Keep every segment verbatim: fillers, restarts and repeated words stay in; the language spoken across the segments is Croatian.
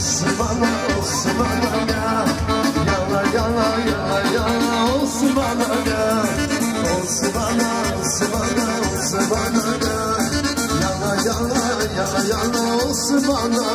Osmana, Osmana, yana yana yana yana Osmana, Osmana, Osmana, Osmana, yana yana yana yana Osmana.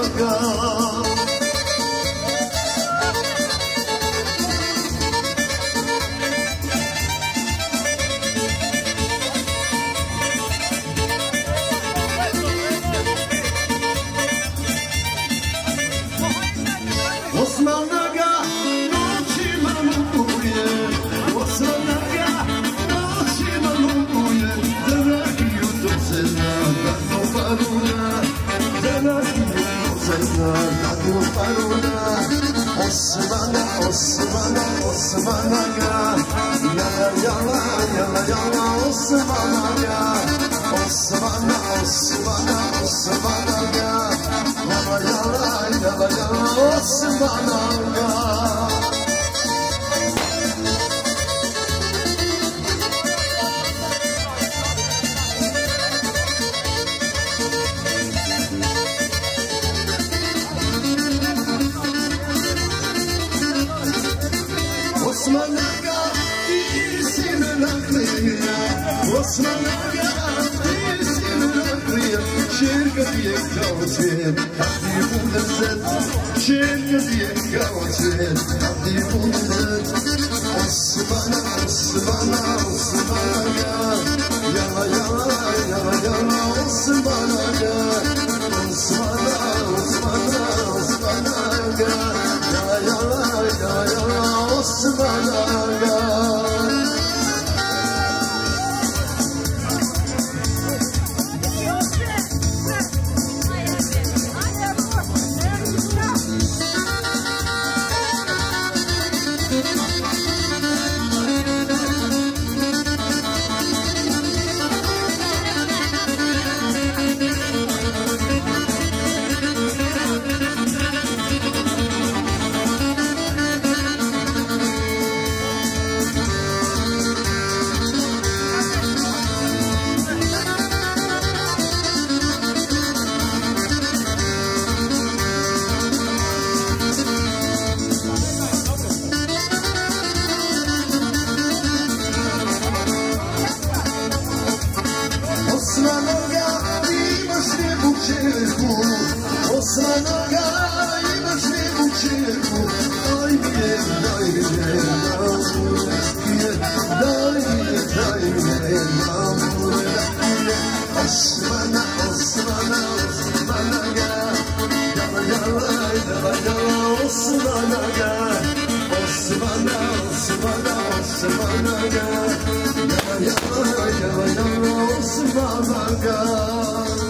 Osmanaga, noćima lukuje, Osmanaga, noćima lukuje, dragi jutro se zna, tako paruna, dragi jutro se zna, tako paruna. Osmana, Osmana, Osmanaga, jala, jala, jala, jala, Osmanaga, Osmana, Osmana, Osmanaga, jala, jala, jala, jala, Osmanaga. Osmanaga, ti si me nakrija, Osmanaga, ti si me nakrija, čerka ti je kao cvijet, kad ti bude zet, čerka ti je kao cvijet, kad ti bude zet. Osmana, Osmana, Osmanaga, jala, jala, jala, jala, Osmanaga, Osmana, Osmana, Osmanaga, jala, jala, jala, jala, Osmanaga. Osmanaga, imaš lijepu čerku, Osmanaga, imaš lijepu čerku, daj mi je, daj mi je, daj mi je, daj mi je, daj mi je, Osmana, Osmana, Osmanaga, jala, jala, jala, jala, Osmanaga, Osmana, Osmana, Osmanaga, jala, jala, jala, jala, Osmanaga.